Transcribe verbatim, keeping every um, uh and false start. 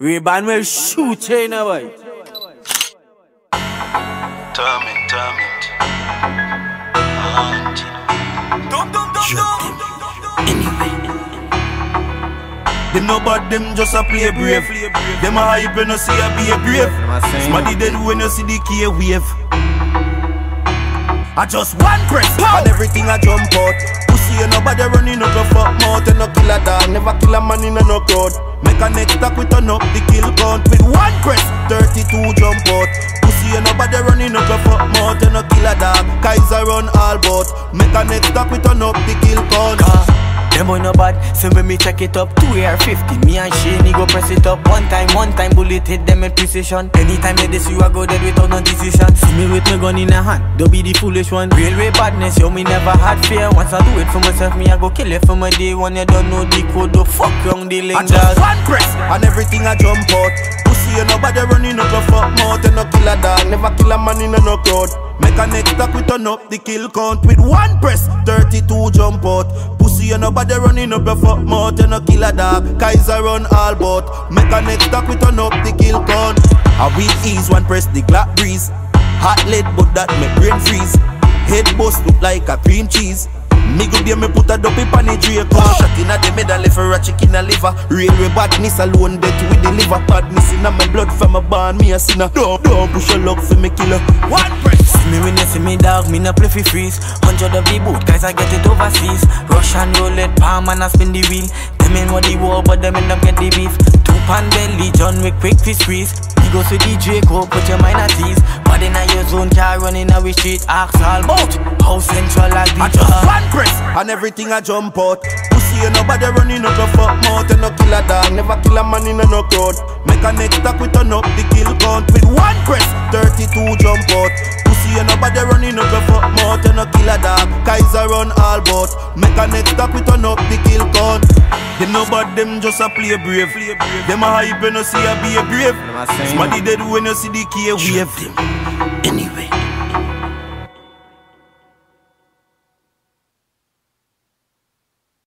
RayeBann will shoot Chynee, boy. Turn it, turn it. Haunting. Dum dum dum dum. Anyway. Them no bad, them just a play brave. Them a hype when you see a be a brave. Somebody dead when you see the key wave. I just one press and everything I jump out. Pussy and nobody running up a fuck mouth. And no kill a dog, never kill a man in a no crowd. Make a next stack we turn up the kill count. With one press, thirty-two jump out. Pussy and nobody running up a fuck mouth. And no kill a dog, Kaiser run all bout. Make a next stack we turn up the kill count. Them boy no bad, so when me check it up, two A R fifty, me and Chynee go press it up. One time, one time, bullet hit them in precision. Anytime they this you I go dead without no decision. See me with my gun in a hand, don't be the foolish one. Real way badness, yo, me never had fear. Once I do it for myself, me I go kill it for my day one. You don't know the code, the fuck wrong the link. I just one press, and everything I jump out. Pussy and nobody running up a fuck mouth. And no kill a dog, never kill a man in a no crowd. Make a next stack we turn up the kill count. With one press, thirty-two jump out. Pussy and nobody running up your fuck mouth. And no kill a dog, Kaiser run all bout. Make a next stack we turn up the kill count. A weak ease, one press the Glock breeze. Hot lead but that make brain freeze. Head bust look like a cream cheese. Me good day me put a dopey pan the Draco. Shot inna the middle for a chicken a liver. Railway badness alone dead with the liver. Badness inna my blood from a born me a sinner. Don't, don't push your luck for me killer. One press. See me when you see me dog, me no play fi freeze. Hundred of the boot, guys I get it overseas. Rush and roll it, palm and I spin the wheel. Them in what the war, but them end up get the beef. Two pan belly, John with quick fish freeze. Me go to the Draco, put your mind at ease. But in a your zone, car running a street. Ask all bout how central I be. I just one press and everything I jump out. Pussy and nobody running up a fuck mouth. And no kill a dog, never kill a man in a no crowd. Make a next stack we turn up the kill count. With one press, thirty-two jump out. Pussy and nobody running up a fuck mouth. And no kill a dog, Kaiser run all bout. Make a next stack we turn up the kill count. Them no bad, them just a play brave. Them a hype when you see a be a brave. Somebody dead when you see the key wave.